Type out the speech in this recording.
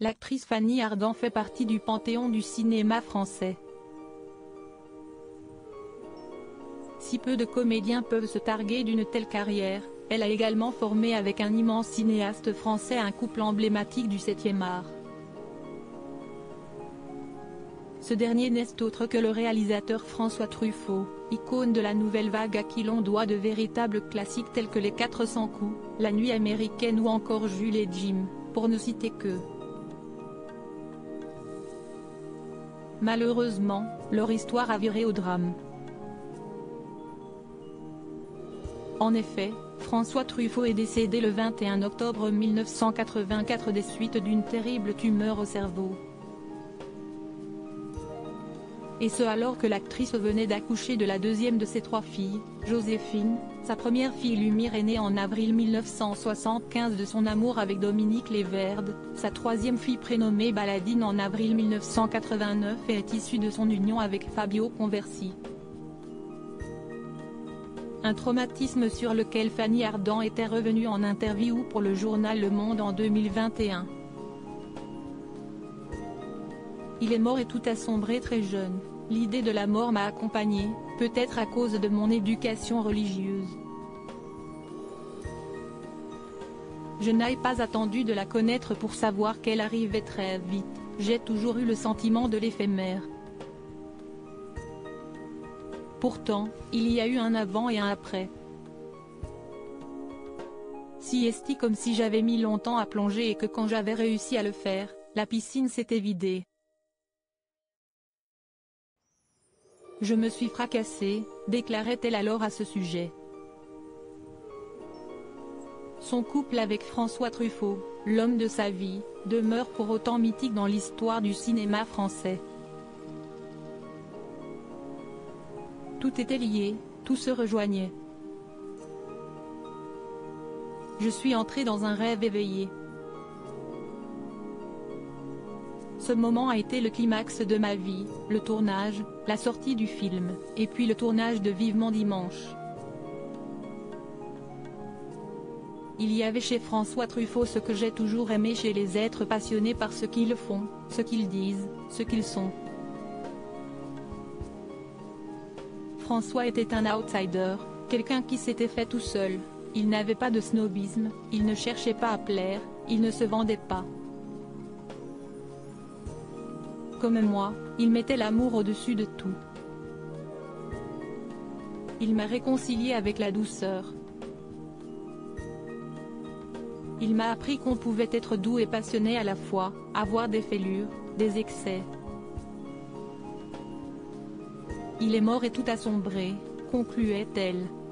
l'actrice Fanny Ardant fait partie du panthéon du cinéma français. Si peu de comédiens peuvent se targuer d'une telle carrière, elle a également formé avec un immense cinéaste français un couple emblématique du 7e art. Ce dernier n'est autre que le réalisateur François Truffaut, icône de la nouvelle vague à qui l'on doit de véritables classiques tels que Les 400 coups, La Nuit américaine ou encore Jules et Jim, pour ne citer que. Malheureusement, leur histoire a viré au drame. En effet, François Truffaut est décédé le 21 octobre 1984 des suites d'une terrible tumeur au cerveau. Et ce alors que l'actrice venait d'accoucher de la deuxième de ses 3 filles, Joséphine. Sa première fille Lumière est née en avril 1975 de son amour avec Dominique Léverde, sa 3e fille prénommée Baladine en avril 1989 et est issue de son union avec Fabio Conversi. Un traumatisme sur lequel Fanny Ardant était revenue en interview pour le journal Le Monde en 2021. Il est mort et tout a sombré très jeune. L'idée de la mort m'a accompagnée, peut-être à cause de mon éducation religieuse. Je n'ai pas attendu de la connaître pour savoir qu'elle arrivait très vite, j'ai toujours eu le sentiment de l'éphémère. Pourtant, il y a eu un avant et un après. Si esti comme si j'avais mis longtemps à plonger et que quand j'avais réussi à le faire, la piscine s'était vidée. Je me suis fracassée, déclarait-elle alors à ce sujet. Son couple avec François Truffaut, l'homme de sa vie, demeure pour autant mythique dans l'histoire du cinéma français. Tout était lié, tout se rejoignait. Je suis entrée dans un rêve éveillé. Ce moment a été le climax de ma vie, le tournage, la sortie du film, et puis le tournage de Vivement Dimanche. Il y avait chez François Truffaut ce que j'ai toujours aimé chez les êtres passionnés par ce qu'ils font, ce qu'ils disent, ce qu'ils sont. François était un outsider, quelqu'un qui s'était fait tout seul, il n'avait pas de snobisme, il ne cherchait pas à plaire, il ne se vendait pas. Comme moi, il mettait l'amour au-dessus de tout. Il m'a réconcilié avec la douceur. Il m'a appris qu'on pouvait être doux et passionné à la fois, avoir des fêlures, des excès. Il est mort et tout a sombré, concluait-elle.